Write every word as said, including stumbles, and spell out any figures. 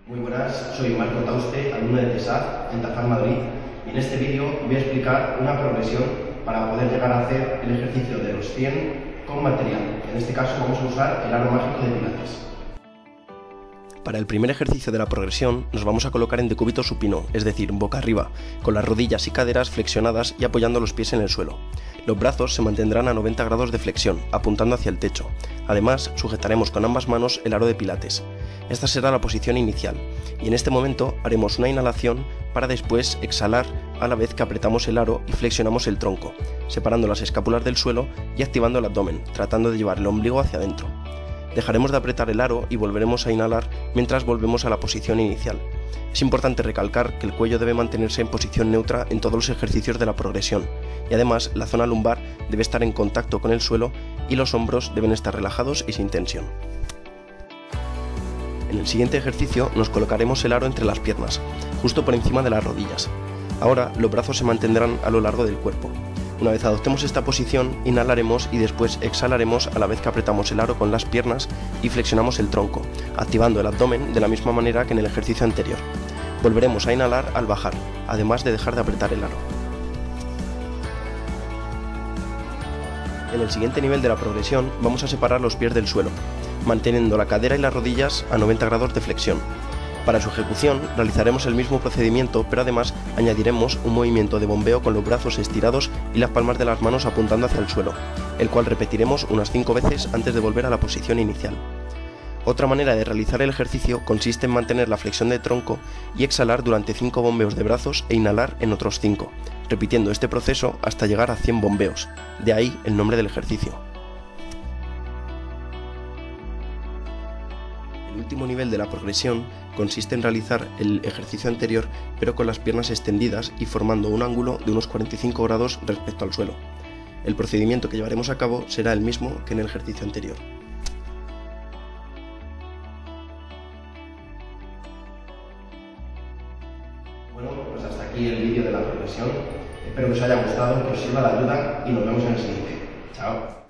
Muy buenas, soy Marco Tauste, alumno de TESAF en Tafal Madrid, y en este vídeo voy a explicar una progresión para poder llegar a hacer el ejercicio de los cien con material. En este caso vamos a usar el aro mágico de Pilates. Para el primer ejercicio de la progresión nos vamos a colocar en decúbito supino, es decir, boca arriba, con las rodillas y caderas flexionadas y apoyando los pies en el suelo. Los brazos se mantendrán a noventa grados de flexión, apuntando hacia el techo. Además, sujetaremos con ambas manos el aro de Pilates. Esta será la posición inicial, y en este momento haremos una inhalación para después exhalar a la vez que apretamos el aro y flexionamos el tronco, separando las escápulas del suelo y activando el abdomen, tratando de llevar el ombligo hacia adentro. Dejaremos de apretar el aro y volveremos a inhalar mientras volvemos a la posición inicial. Es importante recalcar que el cuello debe mantenerse en posición neutra en todos los ejercicios de la progresión, y además la zona lumbar debe estar en contacto con el suelo y los hombros deben estar relajados y sin tensión. En el siguiente ejercicio nos colocaremos el aro entre las piernas, justo por encima de las rodillas. Ahora los brazos se mantendrán a lo largo del cuerpo. Una vez adoptemos esta posición, inhalaremos y después exhalaremos a la vez que apretamos el aro con las piernas y flexionamos el tronco, activando el abdomen de la misma manera que en el ejercicio anterior. Volveremos a inhalar al bajar, además de dejar de apretar el aro. En el siguiente nivel de la progresión vamos a separar los pies del suelo, manteniendo la cadera y las rodillas a noventa grados de flexión. Para su ejecución realizaremos el mismo procedimiento, pero además añadiremos un movimiento de bombeo con los brazos estirados y las palmas de las manos apuntando hacia el suelo, el cual repetiremos unas cinco veces antes de volver a la posición inicial. Otra manera de realizar el ejercicio consiste en mantener la flexión de tronco y exhalar durante cinco bombeos de brazos e inhalar en otros cinco, repitiendo este proceso hasta llegar a cien bombeos, de ahí el nombre del ejercicio. El último nivel de la progresión consiste en realizar el ejercicio anterior pero con las piernas extendidas y formando un ángulo de unos cuarenta y cinco grados respecto al suelo. El procedimiento que llevaremos a cabo será el mismo que en el ejercicio anterior. Bueno, pues hasta aquí el vídeo de la progresión. Espero que os haya gustado, que os sirva de ayuda y nos vemos en el siguiente. Chao.